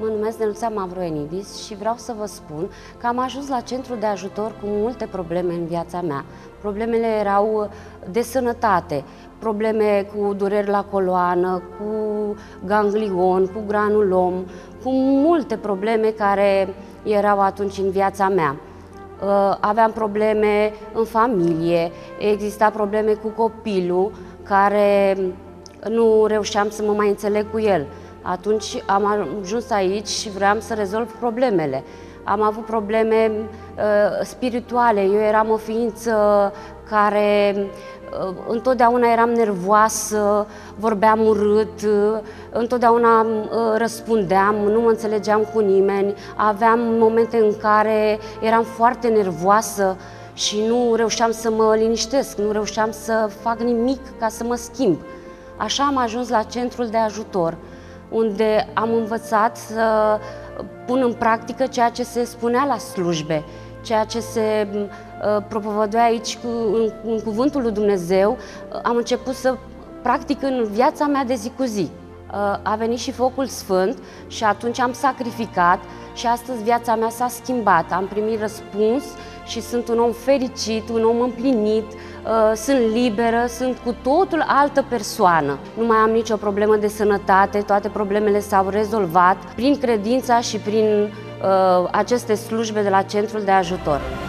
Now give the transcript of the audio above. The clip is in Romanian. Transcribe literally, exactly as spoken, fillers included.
Mă numesc Neluța Mavroenidis și vreau să vă spun că am ajuns la centru de ajutor cu multe probleme în viața mea. Problemele erau de sănătate, probleme cu dureri la coloană, cu ganglion, cu granulom, cu multe probleme care erau atunci în viața mea. Aveam probleme în familie, exista probleme cu copilul care nu reușeam să mă mai înțeleg cu el. Atunci am ajuns aici și vreau să rezolv problemele. Am avut probleme uh, spirituale. Eu eram o ființă care uh, întotdeauna eram nervoasă, vorbeam urât, uh, întotdeauna uh, răspundeam, nu mă înțelegeam cu nimeni. Aveam momente în care eram foarte nervoasă și nu reușeam să mă liniștesc, nu reușeam să fac nimic ca să mă schimb. Așa am ajuns la centrul de ajutor, unde am învățat să pun în practică ceea ce se spunea la slujbe, ceea ce se uh, propovăduia aici cu, în, în Cuvântul lui Dumnezeu. Am început să practic în viața mea de zi cu zi. Uh, a venit și focul sfânt și atunci am sacrificat și astăzi viața mea s-a schimbat. Am primit răspuns și sunt un om fericit, un om împlinit, uh, sunt liberă, sunt cu totul altă persoană. Nu mai am nicio problemă de sănătate, toate problemele s-au rezolvat prin credința și prin uh, aceste slujbe de la Centrul de Ajutor.